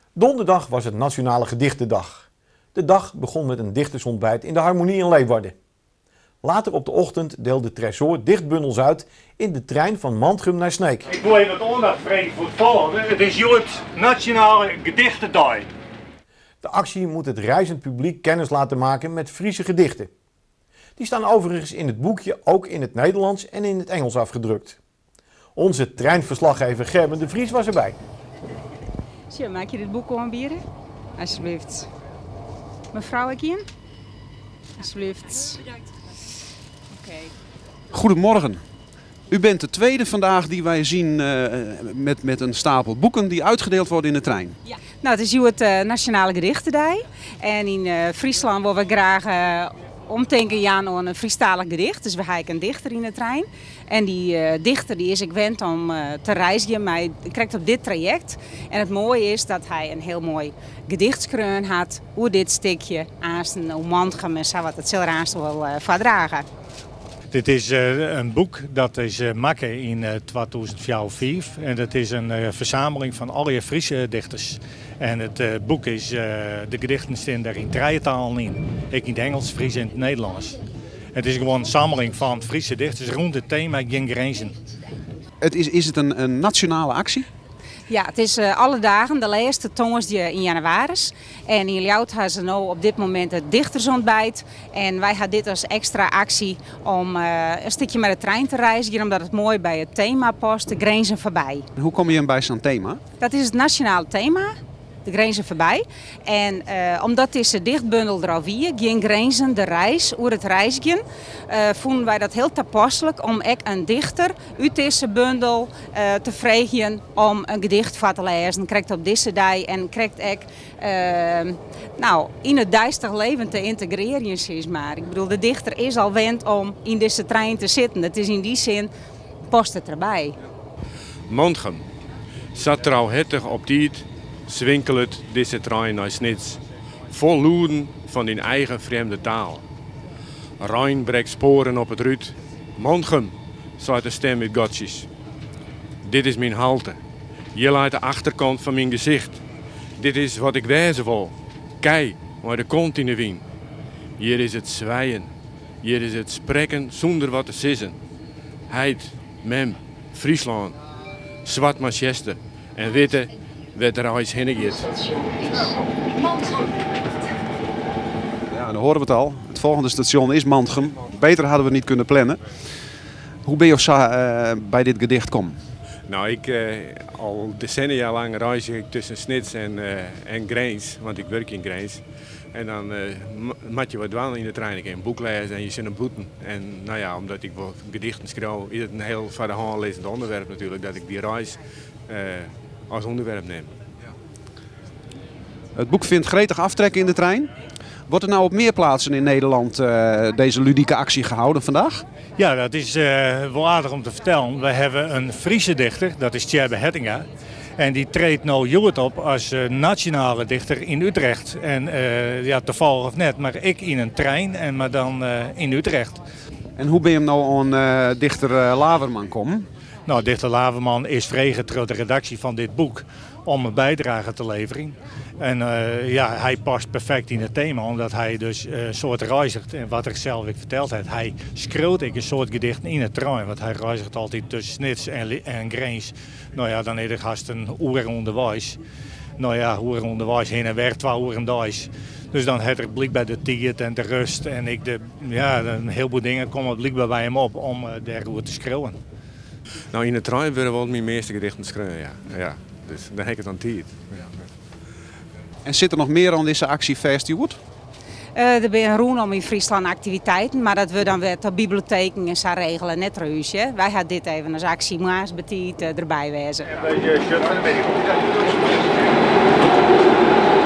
Donderdag was het Nationale Gedichtendag. De dag begon met een dichtersontbijt in de Harmonie in Leeuwarden. Later op de ochtend deelde Tresor dichtbundels uit in de trein van Mantrum naar Sneek. Ik wil even wat aandacht vragen voor het volgende. Het is het Nationale Gedichtendag. De actie moet het reizend publiek kennis laten maken met Friese gedichten. Die staan overigens in het boekje ook in het Nederlands en in het Engels afgedrukt. Onze treinverslaggever Gerben de Vries was erbij. Zo, maak je dit boek aanbieden? Alsjeblieft. Mevrouw, ik hier? Alsjeblieft. Oké. Goedemorgen. U bent de tweede vandaag die wij zien met een stapel boeken die uitgedeeld worden in de trein. Ja. Nou, het is hier het Nationale Gedichtendag. En in Friesland willen we graag omdenken aan een Friestalig gedicht. Dus we hebben een dichter in de trein. En die dichter die is gewend om te reizen, maar hij krijgt op dit traject. En het mooie is dat hij een heel mooi gedichtskreun had hoe dit stukje aansten, hoe Mantrum en zo wat het zal aansten wil verdragen. Dit is een boek dat is maken in 2004 en dat is een verzameling van alle Friese dichters. En het boek is, de gedichten staan daar in 3 talen in. Ik in het Engels, Fries en het Nederlands. Het is gewoon een sameling van Friese dichters rond het thema geen grenzen. Is het een nationale actie? Ja, het is alle dagen, de laatste tongersdag in januari. En in Ljout hebben ze nu op dit moment het dichtersontbijt. En wij gaan dit als extra actie om een stukje met de trein te reizen, omdat het mooi bij het thema past, de grenzen voorbij. Hoe kom je bij zo'n thema? Dat is het nationale thema. De grenzen voorbij. En omdat deze dichtbundel er al wie, geen grenzen, de reis, hoe het reizen, vonden wij dat heel toepasselijk om ook een dichter uit deze bundel te vragen om een gedicht voor te lezen. Krijgt op deze dag en krijgt ook in het duister leven te integreren, zeg maar. Ik bedoel, de dichter is al gewend om in deze trein te zitten. Het is in die zin, past het erbij. Mantrum zat er al hettig op tijd. Zwinkelt deze trein naar Snits, vol loeren van die eigen vreemde taal. Rijn breekt sporen op het ruut. Mantrum, zei de stem met gotjes. Dit is mijn halte. Hier laat de achterkant van mijn gezicht. Dit is wat ik wezen wil. Kei, waar de kont in de wien. Hier is het zwijgen. Hier is het spreken zonder wat te sissen. Heid, Mem, Friesland, Zwart Manchester en witte. Werd er al iets heen gaat. Ja, dan horen we het al. Het volgende station is Mantrum. Beter hadden we het niet kunnen plannen. Hoe ben je bij dit gedicht komen? Nou, al decennia lang reis ik tussen Snits en Grijns, want ik werk in Grijns. En dan moet je wat doen in de trein. Ik heb een boek lezen en je zit een boeten. En nou ja, omdat ik wel gedichten schrijf, is het een heel voor de hand lezend onderwerp natuurlijk, dat ik die reis als onderwerp neem. Het boek vindt gretig aftrek in de trein. Wordt er nou op meer plaatsen in Nederland deze ludieke actie gehouden vandaag? Ja, dat is wel aardig om te vertellen. We hebben een Friese dichter, dat is Tjerbe Hettinga. En die treedt nou Joet op als nationale dichter in Utrecht. En toevallig of net, maar ik in een trein, maar dan in Utrecht. En hoe ben je hem nou aan dichter Laverman komen? Nou, dichter Laverman is vregetrouw de redactie van dit boek om een bijdrage te leveren. En hij past perfect in het thema, omdat hij dus een soort reizigt. En wat ik zelf verteld heb, hij schreeuwt een soort gedichten in het trein. Want hij reizigt altijd tussen Snits en Grijns. Nou ja, dan heeft hij gast een uur onderwijs. Nou ja, uur onderwijs heen en weer, 2 uur thuis. Dus dan heeft er blijkbaar de tijd en de rust. En een heleboel dingen komen blijkbaar bij hem op om daarover te schreeuwen. Nou, in de trein willen wel mijn meeste gedichten schreeuwen, ja. Dus dan heb ik het aan tijd. Ja. En zit er nog meer aan deze actie vastgehouden? Er zijn rondom in Friesland activiteiten, maar dat we dan weer tot bibliotheken en zo regelen, net reus. Wij gaan dit even als actie maas betiet erbij wezen.